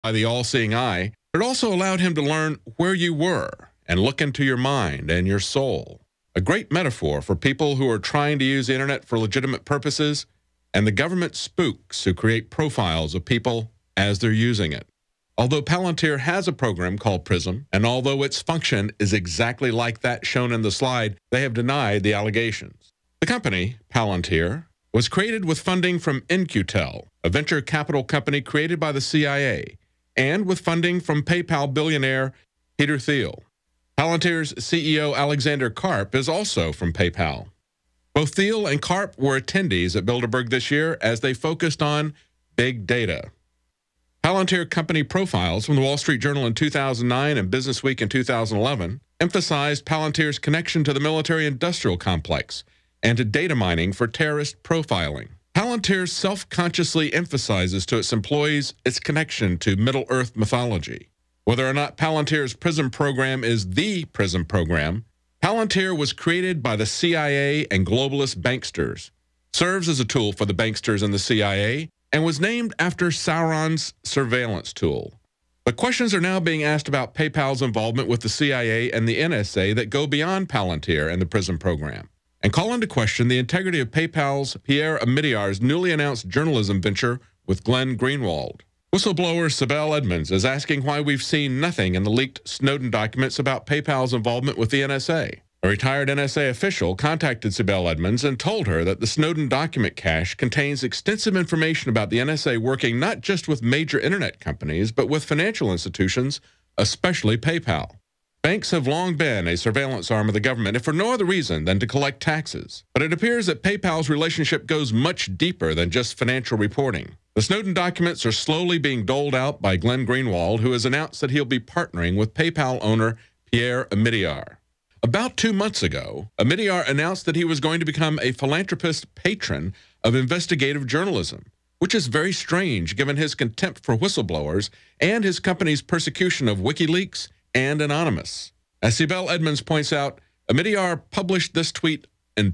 by the all-seeing eye, but it also allowed him to learn where you were and look into your mind and your soul. A great metaphor for people who are trying to use the internet for legitimate purposes and the government spooks who create profiles of people as they're using it. Although Palantir has a program called PRISM, and although its function is exactly like that shown in the slide, they have denied the allegations. The company, Palantir, was created with funding from In-Q-Tel, a venture capital company created by the CIA, and with funding from PayPal billionaire Peter Thiel. Palantir's CEO Alexander Karp is also from PayPal. Both Thiel and Karp were attendees at Bilderberg this year as they focused on big data. Palantir company profiles from the Wall Street Journal in 2009 and Business Week in 2011 emphasized Palantir's connection to the military-industrial complex and to data mining for terrorist profiling. Palantir self-consciously emphasizes to its employees its connection to Middle-earth mythology. Whether or not Palantir's PRISM program is the PRISM program, Palantir was created by the CIA and globalist banksters, serves as a tool for the banksters and the CIA, and was named after Sauron's surveillance tool. But questions are now being asked about PayPal's involvement with the CIA and the NSA that go beyond Palantir and the PRISM program, and call into question the integrity of PayPal's Pierre Omidyar's newly announced journalism venture with Glenn Greenwald. Whistleblower Sibel Edmonds is asking why we've seen nothing in the leaked Snowden documents about PayPal's involvement with the NSA. A retired NSA official contacted Sibel Edmonds and told her that the Snowden document cache contains extensive information about the NSA working not just with major internet companies, but with financial institutions, especially PayPal. Banks have long been a surveillance arm of the government, if for no other reason than to collect taxes. But it appears that PayPal's relationship goes much deeper than just financial reporting. The Snowden documents are slowly being doled out by Glenn Greenwald, who has announced that he'll be partnering with PayPal owner Pierre Omidyar. About 2 months ago, Omidyar announced that he was going to become a philanthropist patron of investigative journalism, which is very strange given his contempt for whistleblowers and his company's persecution of WikiLeaks and Anonymous. As Sibel Edmonds points out, Omidyar published this tweet in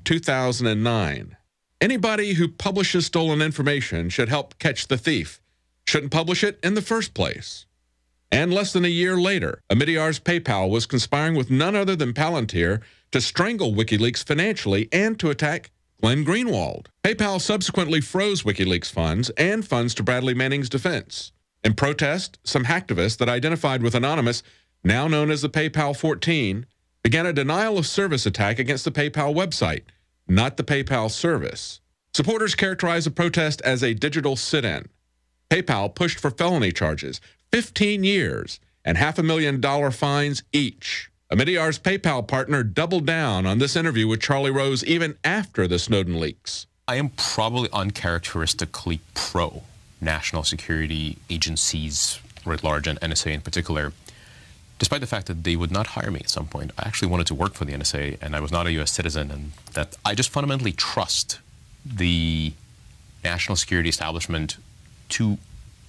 2009. Anybody who publishes stolen information should help catch the thief, shouldn't publish it in the first place. And less than a year later, Omidyar's PayPal was conspiring with none other than Palantir to strangle WikiLeaks financially and to attack Glenn Greenwald. PayPal subsequently froze WikiLeaks funds and funds to Bradley Manning's defense. In protest, some hacktivists that identified with Anonymous, now known as the PayPal 14, began a denial of service attack against the PayPal website, not the PayPal service. Supporters characterized the protest as a digital sit-in. PayPal pushed for felony charges, 15 years, and $500,000 fines each. Omidyar's PayPal partner doubled down on this interview with Charlie Rose even after the Snowden leaks. I am probably uncharacteristically pro national security agencies writ large and NSA in particular, despite the fact that they would not hire me at some point. I actually wanted to work for the NSA, and I was not a U.S. citizen, and that I just fundamentally trust the national security establishment to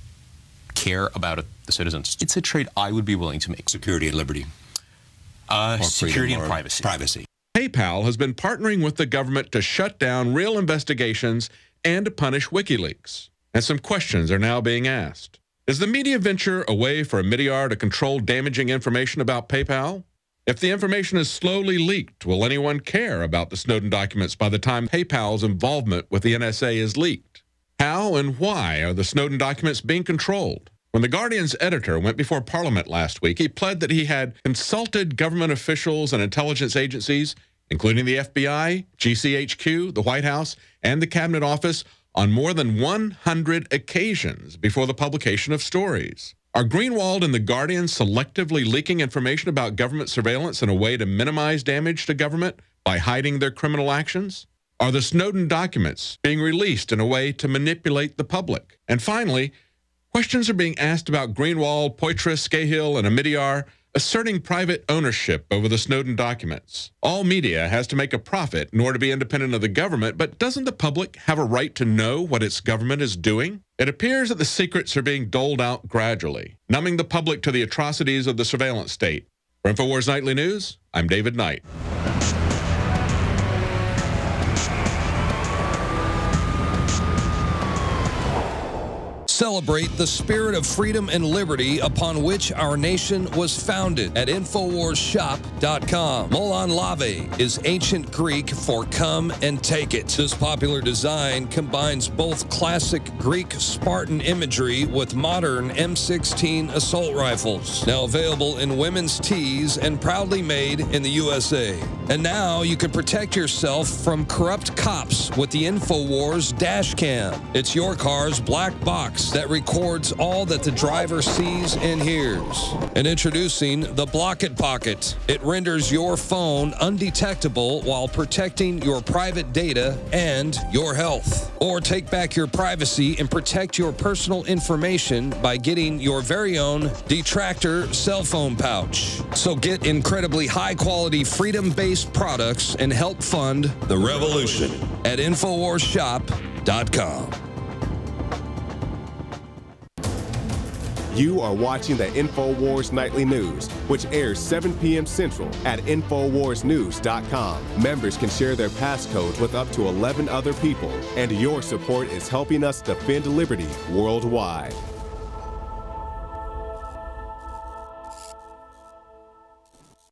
care about the citizens. It's a trade I would be willing to make. Security and liberty. Security and privacy. PayPal has been partnering with the government to shut down real investigations and to punish WikiLeaks. And some questions are now being asked. Is the media venture a way for Omidyar to control damaging information about PayPal? If the information is slowly leaked, will anyone care about the Snowden documents by the time PayPal's involvement with the NSA is leaked? How and why are the Snowden documents being controlled? When The Guardian's editor went before Parliament last week, he pled that he had consulted government officials and intelligence agencies, including the FBI, GCHQ, the White House, and the Cabinet Office, on more than 100 occasions before the publication of stories. Are Greenwald and The Guardian selectively leaking information about government surveillance in a way to minimize damage to government by hiding their criminal actions? Are the Snowden documents being released in a way to manipulate the public? And finally, questions are being asked about Greenwald, Poitras, Scahill, and Omidyar asserting private ownership over the Snowden documents. All media has to make a profit in order to be independent of the government, but doesn't the public have a right to know what its government is doing? It appears that the secrets are being doled out gradually, numbing the public to the atrocities of the surveillance state. For INFOWARS Nightly News, I'm David Knight. Celebrate celebrate the spirit of freedom and liberty upon which our nation was founded at INFOWARSshop.com. Molon Lave is ancient Greek for come and take it. This popular design combines both classic Greek Spartan imagery with modern M16 assault rifles. Now available in women's tees and proudly made in the USA. And now you can protect yourself from corrupt cops with the INFOWARS dash cam. It's your car's black box that records all that the driver sees and hears. And introducing the Block It Pocket. It renders your phone undetectable while protecting your private data and your health. Or take back your privacy and protect your personal information by getting your very own Detractor cell phone pouch. So get incredibly high-quality, freedom-based products and help fund the revolution at INFOWARSshop.com. You are watching the INFOWARS Nightly News, which airs 7 p.m. Central at INFOWARSnews.com. Members can share their passcode with up to 11 other people, and your support is helping us defend liberty worldwide.